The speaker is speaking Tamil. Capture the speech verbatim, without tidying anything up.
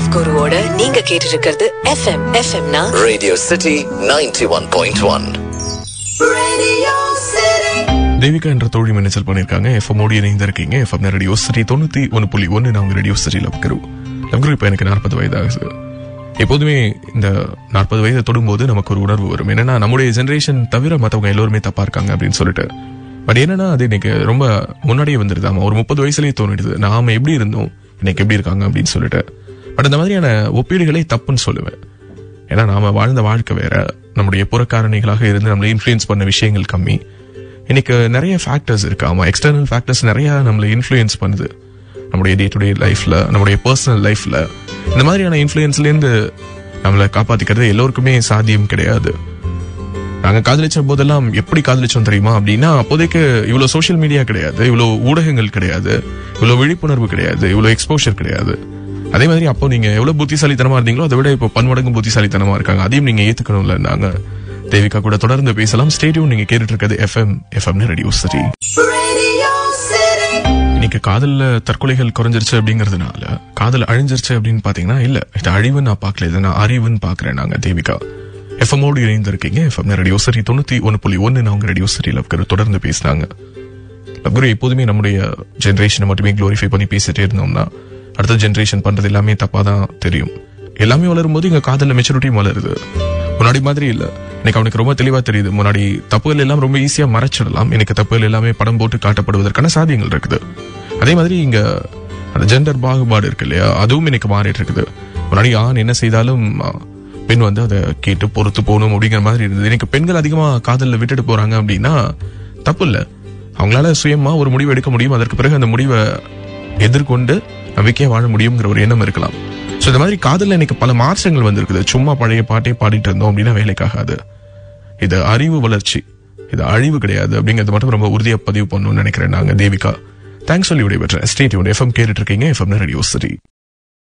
குருவோட நீங்க கேட்டு இருக்கிறது எஃப்எம். எஃப்எம்னா radio city ninety one point one. Devika என்ற தோழி மின்னச்சல் பண்ணிருக்காங்க. எஃப்எம் ஓடி இணைந்திருக்கீங்க. எஃப்எம் ரேடியோ சிட்டி தொண்ணூத்தி ஒன்னு புள்ளி ஒன்னு. நான் ரேடியோ சிட்டியில் இருக்கிறோம். இப்போ எனக்கு நாற்பது வயதாகுது. எப்போதுமே இந்த நாற்பது வயதை தொடும்போது நமக்கு ஒரு உணர்வு வரும். என்னன்னா நம்முடைய ஜெனரேஷன் தவிர மற்றவங்க எல்லோருமே தப்பா இருக்காங்க அப்படின்னு சொல்லிட்டு. பட் என்னன்னா அது இன்னைக்கு ரொம்ப முன்னாடியே வந்துருது. ஆமா, ஒரு முப்பது வயசுலயே தோணிடுது நாம எப்படி இருந்தோம் இன்னைக்கு எப்படி இருக்காங்க அப்படின்னு சொல்லிட்டு. பட் அந்த மாதிரியான ஒப்பீடுகளை தப்புன்னு சொல்லுவேன். ஏன்னா நாம வாழ்ந்த வாழ்க்கை வேற, நம்முடைய புறக்காரணிகளாக இருந்து நம்மளை இன்ஃபுளுயன்ஸ் பண்ண விஷயங்கள் கம்மி. இன்னைக்கு நிறைய ஃபேக்டர்ஸ் இருக்கு. ஆமா, எக்ஸ்டர்னல் ஃபேக்டர்ஸ் நிறைய நம்மளை இன்ஃபுளுயன்ஸ் பண்ணுது. நம்முடைய டே டு டே லைஃப்ல, நம்முடைய பர்சனல் லைஃப்ல இந்த மாதிரியான இன்ஃபுளுயன்ஸ்ல இருந்து நம்மளை காப்பாத்திக்கிறது எல்லோருக்குமே சாத்தியம் கிடையாது. நாங்க காதலிச்ச போதெல்லாம் எப்படி காதலிச்சோம் தெரியுமா அப்படின்னா, அப்போதைக்கு இவ்வளவு சோசியல் மீடியா கிடையாது, இவ்வளவு ஊடகங்கள் கிடையாது, இவ்வளவு விழிப்புணர்வு கிடையாது, இவ்வளவு எக்ஸ்போஷர் கிடையாது. அதே மாதிரி அப்போ நீங்க எவ்வளவு புத்திசாலித்தனமா இருந்தீங்களோ அதை விட இப்போ பன்மடங்கு புத்திசாலித்தனமா இருக்காங்க. அதையும் நீங்க ஏத்துக்கணும்ல. நாங்க தேவிகா கூட தொடர்ந்து பேசலாம். ஸ்டேடியம் நீங்க கேட்டுட்டு இருக்கிறது எஃப்எம். FM radio city. இன்னைக்கு காதல்ல தற்கொலைகள் குறைஞ்சிருச்சு அப்படிங்கறதுனால காதல் அழிஞ்சிருச்சு அப்படின்னு பாத்தீங்கன்னா இல்ல, இது அழிவு நான் பாக்கல, இதை நான் அறிவுன்னு பாக்குறேன். நாங்க தேவிகா எஃப்எம் ஓடு இணைந்திருக்கீங்க. எஃப்எம் ரேடியோ சிட்டி தொண்ணூத்தி ஒன்னு புள்ளி ஒன்னு. நான் உங்க ரேடியோ சிட்டியில தொடர்ந்து பேசினாங்க. குரு, எப்போதுமே நம்முடைய ஜென்ரேஷனை மட்டுமே குளோரிஃபை பண்ணி பேசிட்டே இருந்தோம்னா அடுத்த ஜென்ரேஷன் பண்றது எல்லாமே தப்பா தான் தெரியும். எல்லாமே வளரும் போது இங்க காதல்ல மெச்சூரிட்டியும் வளருது. முன்னாடி மாதிரி இல்ல. இன்னைக்கு அவனுக்கு ரொம்ப தெளிவா தெரியுது. முன்னாடி தப்புகள் எல்லாம் ரொம்ப ஈஸியா மறைச்சிடலாம். எனக்கு தப்புகள் எல்லாமே படம் போட்டு காட்டப்படுவதற்கான சாத்தியங்கள் இருக்குது. அதே மாதிரி இங்க அந்த ஜெண்டர் பாகுபாடு இருக்கு இல்லையா, அதுவும் இன்னைக்கு மாறிட்டு இருக்குது. முன்னாடி ஆண் என்ன செய்தாலும் பெண் வந்து அதை கேட்டு பொறுத்து போகணும் அப்படிங்கிற மாதிரி இருந்தது. இன்னைக்கு பெண்கள் அதிகமா காதல்ல விட்டுட்டு போறாங்க அப்படின்னா தப்பு இல்ல. அவங்களால சுயமா ஒரு முடிவு எடுக்க முடியும். அதற்கு பிறகு அந்த முடிவை எதிர்கொண்டு நம்பிக்கையா வாழ முடியுங்கிற ஒரு எண்ணம் இருக்கலாம். சோ இந்த மாதிரி காதல்ல இன்னைக்கு பல மாற்றங்கள் வந்திருக்குது. சும்மா பழைய பாட்டே பாடிட்டு இருந்தோம் அப்படின்னா வேலைக்காகாது. இது அறிவு வளர்ச்சி, இது அழிவு கிடையாது அப்படிங்கறது மட்டும் ரொம்ப உறுதியா பதிவு பண்ணணும்னு நினைக்கிறேன். நாங்க தேவிகா தேங்க்ஸ் சொல்லி விடைபெற்றேன். Stay tuned. எஃப்எம் கேட்டுட்டு இருக்கீங்க. FM radio city.